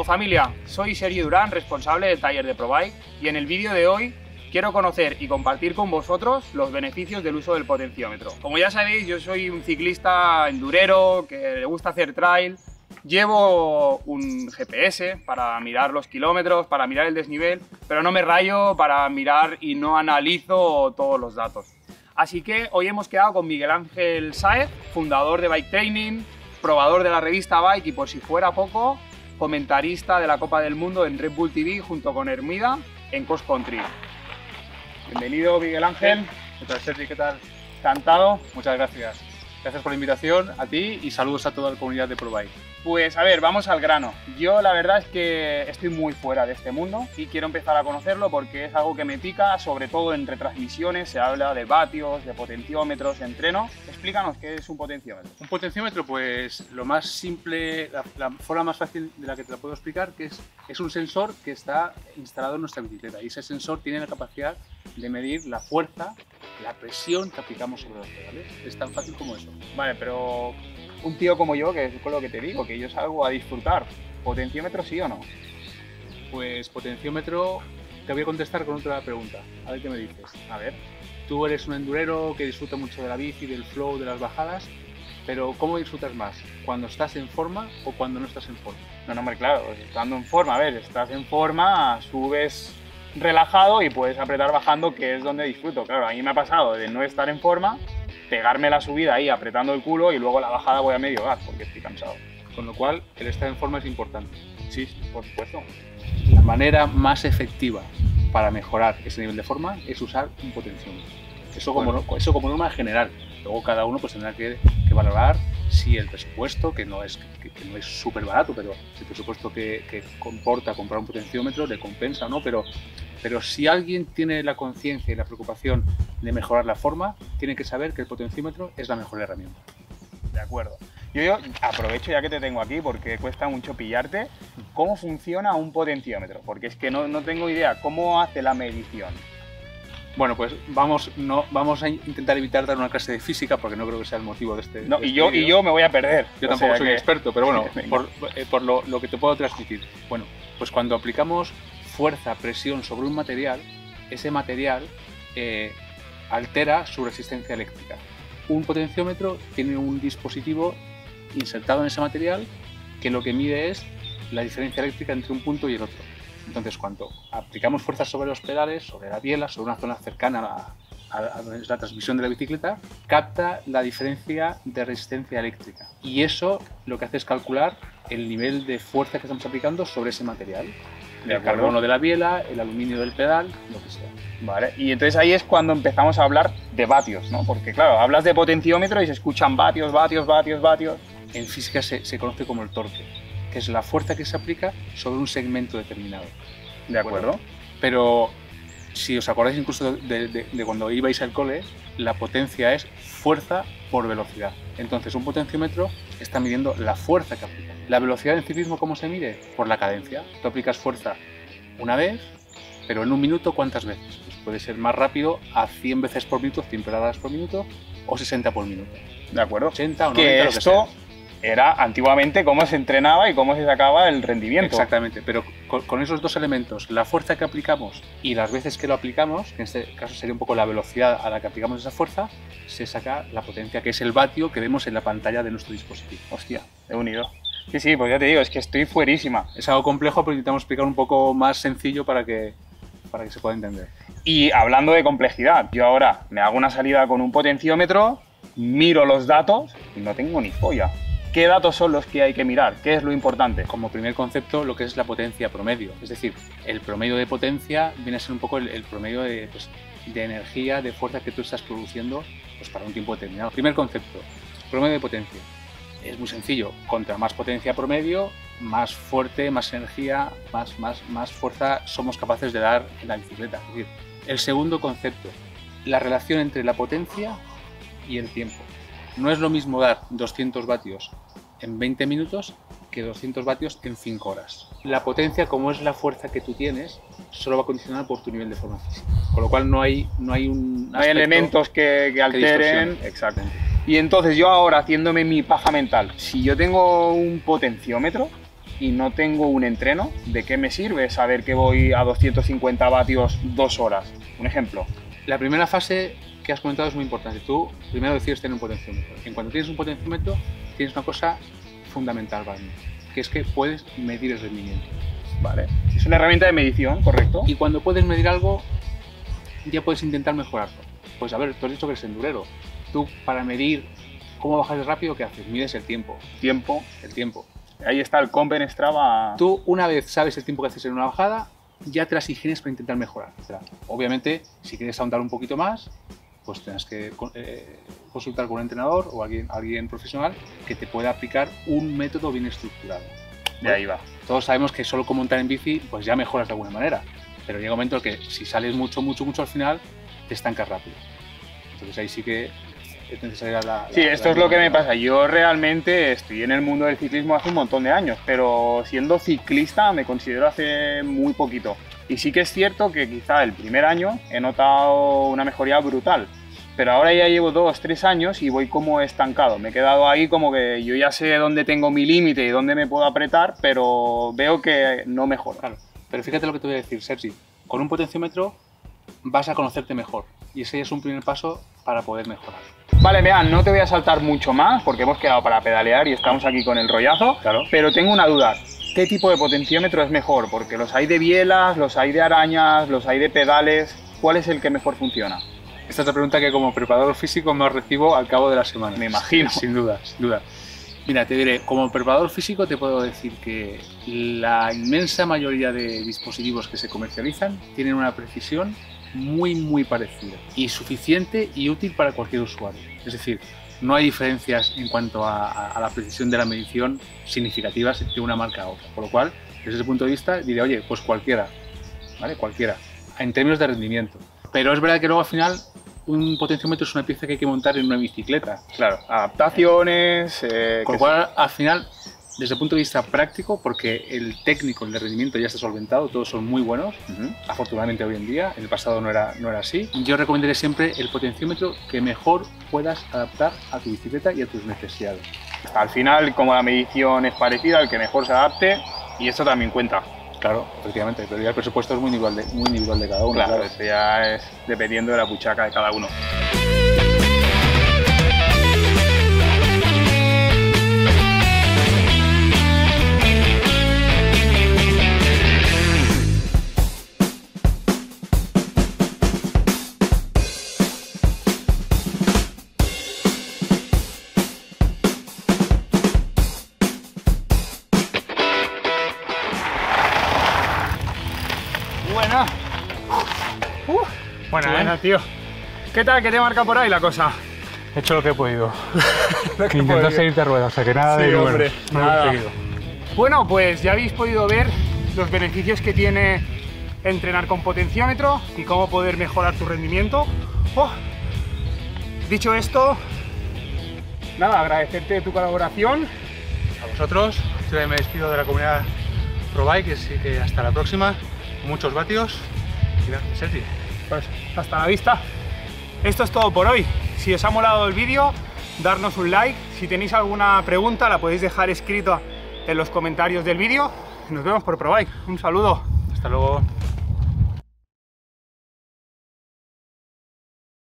familia, soy Sergi Durán, responsable del taller de ProBike, y en el vídeo de hoy quiero conocer y compartir con vosotros los beneficios del uso del potenciómetro. Como ya sabéis, yo soy un ciclista endurero que le gusta hacer trail. Llevo un GPS para mirar los kilómetros, para mirar el desnivel, pero no me rayo para mirar y no analizo todos los datos. Así que hoy hemos quedado con Miguel Ángel Sáez, fundador de Bike Training, probador de la revista Bike y, por si fuera poco, comentarista de la Copa del Mundo en Red Bull TV junto con Hermida en Cross Country. Bienvenido, Miguel Ángel. ¿Qué tal, Sergi? ¿Qué tal? Encantado. Muchas gracias. Gracias por la invitación a ti y saludos a toda la comunidad de ProBike. Pues a ver, vamos al grano. Yo la verdad es que estoy muy fuera de este mundo y quiero empezar a conocerlo porque es algo que me pica, sobre todo en retransmisiones, se habla de vatios, de potenciómetros, de entreno. Explícanos qué es un potenciómetro. Un potenciómetro, pues lo más simple, la forma más fácil de la que te la puedo explicar, que es un sensor que está instalado en nuestra bicicleta y ese sensor tiene la capacidad de medir la fuerza, la presión que aplicamos sobre los pedales. Es tan fácil como eso. Vale, pero un tío como yo, que es con lo que te digo, que yo salgo a disfrutar, ¿potenciómetro sí o no? Pues potenciómetro, te voy a contestar con otra pregunta, a ver qué me dices. A ver. Tú eres un endurero que disfruta mucho de la bici, del flow, de las bajadas, pero ¿cómo disfrutas más? ¿Cuando estás en forma o cuando no estás en forma? No, hombre, claro, estando en forma, a ver, estás en forma, subes relajado y puedes apretar bajando, que es donde disfruto. Claro, a mí me ha pasado de no estar en forma, pegarme la subida ahí apretando el culo y luego la bajada voy a medio gas porque estoy cansado. Con lo cual, el estar en forma es importante. Sí, por supuesto. La manera más efectiva para mejorar ese nivel de forma es usar un potenciómetro. Eso como norma general. Luego cada uno pues tendrá que valorar si el presupuesto, que no es súper barato, pero si el presupuesto que comporta comprar un potenciómetro le compensa o no, pero si alguien tiene la conciencia y la preocupación de mejorar la forma, tiene que saber que el potenciómetro es la mejor herramienta. De acuerdo. Yo aprovecho ya que te tengo aquí porque cuesta mucho pillarte. ¿Cómo funciona un potenciómetro? Porque es que no tengo idea. ¿Cómo hace la medición? Bueno, pues vamos a intentar evitar dar una clase de física porque no creo que sea el motivo de este. No, y yo me voy a perder. Yo tampoco soy experto, pero bueno, por lo que te puedo transmitir. Bueno, pues cuando aplicamos fuerza, presión sobre un material, ese material altera su resistencia eléctrica. Un potenciómetro tiene un dispositivo insertado en ese material que lo que mide es la diferencia eléctrica entre un punto y el otro. Entonces, cuando aplicamos fuerza sobre los pedales, sobre la biela, sobre una zona cercana a la transmisión de la bicicleta, capta la diferencia de resistencia eléctrica. Y eso lo que hace es calcular el nivel de fuerza que estamos aplicando sobre ese material. El carbono de la biela, el aluminio del pedal, lo que sea. Vale, y entonces ahí es cuando empezamos a hablar de vatios, ¿no? Porque claro, hablas de potenciómetro y se escuchan vatios. En física se conoce como el torque, que es la fuerza que se aplica sobre un segmento determinado. ¿De acuerdo? Pero si os acordáis incluso de cuando ibais al cole, la potencia es fuerza por velocidad. Entonces un potenciómetro está midiendo la fuerza que aplica. La velocidad en ciclismo, ¿cómo se mide? Por la cadencia. Tú aplicas fuerza una vez, pero en un minuto, ¿cuántas veces? Pues puede ser más rápido a 100 veces por minuto, 100 pedadas por minuto, o 60 por minuto. ¿De acuerdo? 80 o 90, que lo que esto sea. Era antiguamente cómo se entrenaba y cómo se sacaba el rendimiento. Exactamente, pero con esos dos elementos, la fuerza que aplicamos y las veces que lo aplicamos, que en este caso sería un poco la velocidad a la que aplicamos esa fuerza, se saca la potencia, que es el vatio que vemos en la pantalla de nuestro dispositivo. Hostia, he unido. Sí, pues ya te digo, es que estoy fuerísima. Es algo complejo, pero intentamos explicar un poco más sencillo para que se pueda entender. Y hablando de complejidad, yo ahora me hago una salida con un potenciómetro, miro los datos y no tengo ni folla. ¿Qué datos son los que hay que mirar? ¿Qué es lo importante? Como primer concepto, lo que es la potencia promedio. Es decir, el promedio de potencia viene a ser un poco el promedio de energía, de fuerza que tú estás produciendo pues, para un tiempo determinado. Primer concepto, promedio de potencia. Es muy sencillo. Contra más potencia promedio, más fuerte, más energía, más fuerza somos capaces de dar en la bicicleta. Es decir, el segundo concepto, la relación entre la potencia y el tiempo. No es lo mismo dar 200 vatios en 20 minutos que 200 vatios en 5 horas. La potencia, como es la fuerza que tú tienes, solo va condicionada por tu nivel de forma física. Con lo cual no hay elementos que alteren. Exactamente. Y entonces yo ahora, haciéndome mi paja mental, si yo tengo un potenciómetro, y no tengo un entreno, ¿de qué me sirve saber que voy a 250 vatios 2 horas? Un ejemplo. La primera fase que has comentado es muy importante. Tú primero decides tener un potenciómetro. En cuanto tienes un potenciómetro, tienes una cosa fundamental para mí, que es que puedes medir el rendimiento. Vale. Es una herramienta de medición, ¿correcto? Y cuando puedes medir algo, ya puedes intentar mejorarlo. Pues a ver, tú has dicho que eres endurero. Tú, para medir cómo bajas de rápido, ¿qué haces? Mides el tiempo. El tiempo. Ahí está el comp en Strava. Tú, una vez sabes el tiempo que haces en una bajada, ya te las ingenias para intentar mejorar. Obviamente, si quieres ahondar un poquito más, pues tendrás que consultar con un entrenador o alguien profesional que te pueda aplicar un método bien estructurado. De ahí va. Todos sabemos que solo con montar en bici, pues ya mejoras de alguna manera. Pero llega un momento en que si sales mucho al final, te estancas rápido. Entonces ahí sí que es necesaria la... Sí, esto es lo que me pasa. Yo realmente estoy en el mundo del ciclismo hace un montón de años, pero siendo ciclista me considero hace muy poquito. Y sí que es cierto que quizá el primer año he notado una mejoría brutal, pero ahora ya llevo 2-3 años y voy como estancado. Me he quedado ahí como que yo ya sé dónde tengo mi límite y dónde me puedo apretar, pero veo que no mejoro. Claro, pero fíjate lo que te voy a decir, Sergi. Con un potenciómetro vas a conocerte mejor y ese es un primer paso para poder mejorar. Vale, vean, no te voy a saltar mucho más porque hemos quedado para pedalear y estamos aquí con el rollazo, claro. Pero tengo una duda. ¿Qué tipo de potenciómetro es mejor? Porque los hay de bielas, los hay de arañas, los hay de pedales. ¿Cuál es el que mejor funciona? Esta es la pregunta que como preparador físico más recibo al cabo de la semana. Me imagino. Sin duda, sin duda. Mira, te diré, como preparador físico te puedo decir que la inmensa mayoría de dispositivos que se comercializan tienen una precisión muy parecida y suficiente y útil para cualquier usuario. Es decir, no hay diferencias en cuanto a la precisión de la medición significativas de una marca a otra. Por lo cual, desde ese punto de vista, diré, oye, pues cualquiera, ¿vale? Cualquiera, en términos de rendimiento. Pero es verdad que luego al final un potenciómetro es una pieza que hay que montar en una bicicleta. Claro, adaptaciones... Con lo cual, al final, desde el punto de vista práctico, porque el técnico, el de rendimiento ya está solventado, todos son muy buenos, afortunadamente hoy en día, en el pasado no era así. Yo recomendaré siempre el potenciómetro que mejor puedas adaptar a tu bicicleta y a tus necesidades. Al final, como la medición es parecida, el que mejor se adapte, y esto también cuenta. Claro, efectivamente, pero ya el presupuesto es muy individual de cada uno. Claro, esto ya es dependiendo de la buchaca de cada uno. Buena, tío. ¿Qué tal? ¿Qué te marca por ahí la cosa? He hecho lo que he podido. Intento seguir de ruedas, o sea que nada de hombre, no nada. lo he seguido. Bueno, pues ya habéis podido ver los beneficios que tiene entrenar con potenciómetro y cómo poder mejorar tu rendimiento. Dicho esto, nada, agradecerte tu colaboración. A vosotros, yo me despido de la comunidad ProBike, así que hasta la próxima, muchos vatios y gracias, Sergi. Pues hasta la vista. Esto es todo por hoy. Si os ha molado el vídeo, darnos un like. Si tenéis alguna pregunta, la podéis dejar escrita en los comentarios del vídeo. Nos vemos por ProBike. Un saludo. Hasta luego.